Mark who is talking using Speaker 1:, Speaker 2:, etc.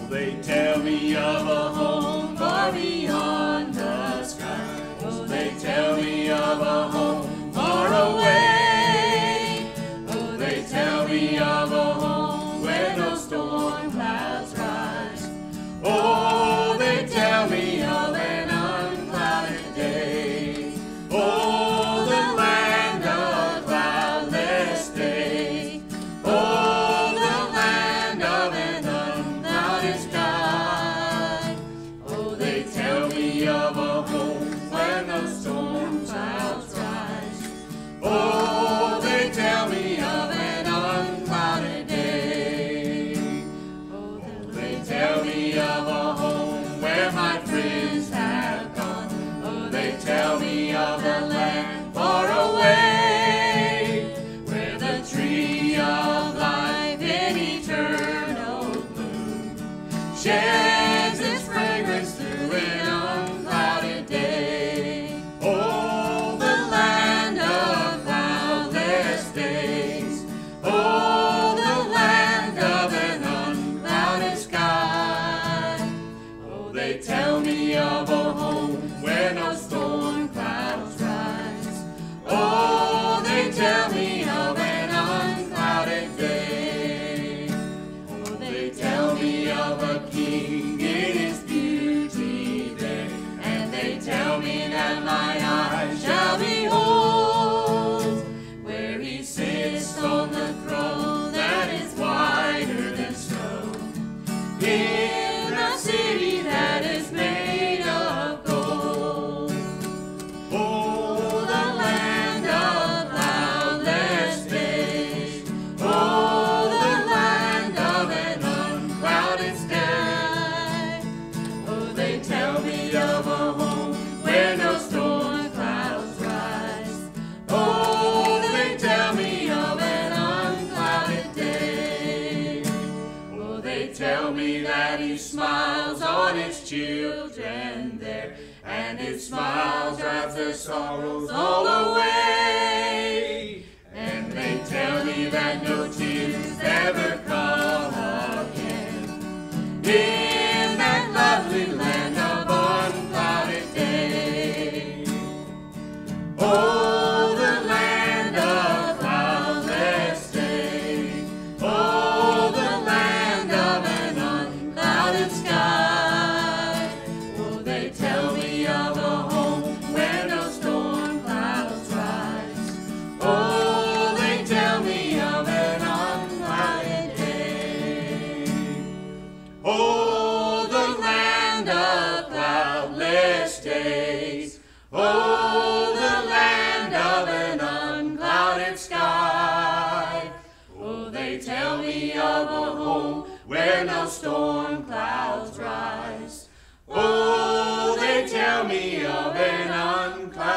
Speaker 1: They tell me of a home far beyond the sky. Oh, they tell me of a home far away. Oh, they tell me of a home where no storm clouds rise. Oh, they tell me of an unclouded day. Oh, the land of cloudless days. Oh, the land of an unclouded sky. Oh, they tell me of a home where no storm clouds rise. Oh, they tell me of an unclouded day. Oh, they tell me of a home where my friends have gone. Oh, they tell me of a land far away, where the tree of life in eternal bloom sheds its fragrance through an unclouded day. Oh, the land of cloudless days. Oh, the land of an unclouded sky. Oh, they tell me of a home where no storm clouds rise. Oh, they tell me of an unclouded day. Oh, they tell me of a king in his beauty there. And they tell me that my eyes shall behold, where he sits on the throne that is whiter than snow, in a city that is made of gold. Oh, the land of cloudless days. Oh, the land of an unclouded sky. Oh, they tell me of a home where no storm clouds rise. Oh, they tell me of an unclouded day. Oh, they tell me that he smiles on his children there, and his smile drives their sorrows all away. And they tell me that no tears ever come again in that lovely land of unclouded day. Oh, the land of cloudless days. Oh, the land of an unclouded sky. Oh, they tell me of a home where no storm clouds rise. Oh, they tell me of an unclouded day. Oh, the land of cloudless days. Oh, the land of an unclouded sky. Oh, they tell me of a home where no storm clouds rise. Oh, they tell me of an unclouded